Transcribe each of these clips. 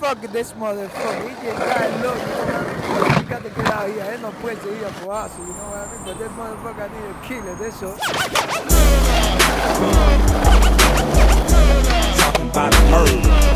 fuck this motherfucker. He just got look, you know what I mean? He got to get out here. Ain't no puente here for us, you know what I mean? But this motherfucker, I need to kill it, that's all. Talking about a murder.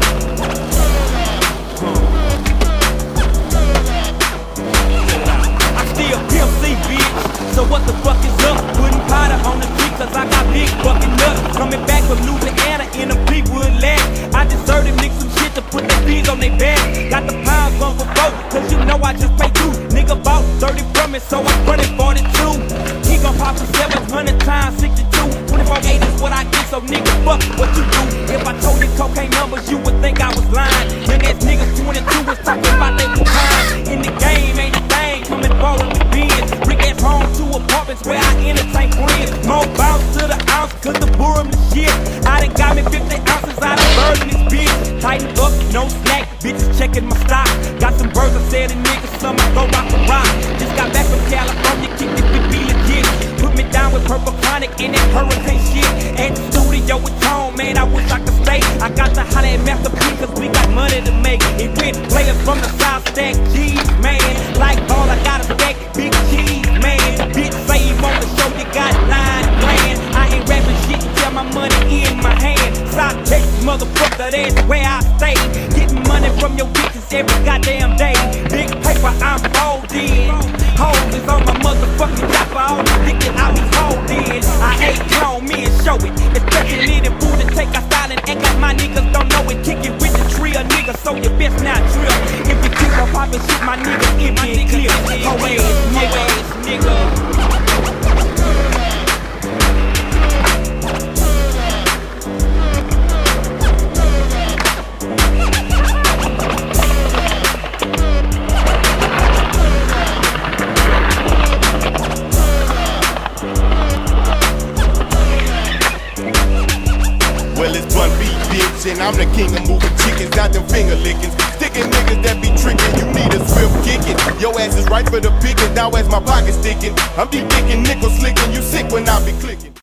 I still PMC, bitch. So what the fuck is up? Putting powder on the street cause I got big fucking nuts. Coming back from Louisiana in a Peakwood land. I deserve them niggas some shit to put their feet on their back. Got the pounds on for both, cause you know I just pay two. Nigga bought 30 from me, so I'm running 42. He gon' pop for 700 times 62. 24/8 is what I get, so nigga, fuck what you do. If I told you cocaine numbers, you would think I was lying. Young ass niggas 22 was talking about they were fine. In the game, ain't a thing, coming forward with beans. Brick ass home, 2 apartments where I entertain friends. More bounce to the ounce, cause the boom the shit. I done got me 50 ounces out of bird in this bitch. Tighten up, no snack, bitches checking my stock. Got some birds, I said the niggas, some I go rock the rock. Just got back from California, kicked it with be legit. Put me down with Purple Chronic and that hurricane shit. At the studio with Tone, man, I wish I could stay. I got to holler at Master P cause we got money to make. It went players from the South stack G's, man. Like all I gotta stack big cheese, man. Bitch say you on the show, you got 9 grand. I ain't rapping shit, tell my money in my hand. South Texas, motherfucker, that's where I stay. Getting money from your bitches every goddamn day. Big paper, I'm folding. Hoes is on my motherfucking chopper, all the dick that I be holding. I ain't grown men show it. Especially the food to take our style and act like my niggas don't know it. Kick it with the tree, a nigga, so you best not drill. If you keep on popping shit, my nigga, empty and clear. Hoe ass nigga. Well, it's Bun B, bitch, and I'm the king of moving chickens, got them finger lickings. Sticking niggas that be tricking, you need a swift kicking. Your ass is right for the picking, now as my pocket sticking. I'm deep thinking, nickel slicking, you sick when I be clicking.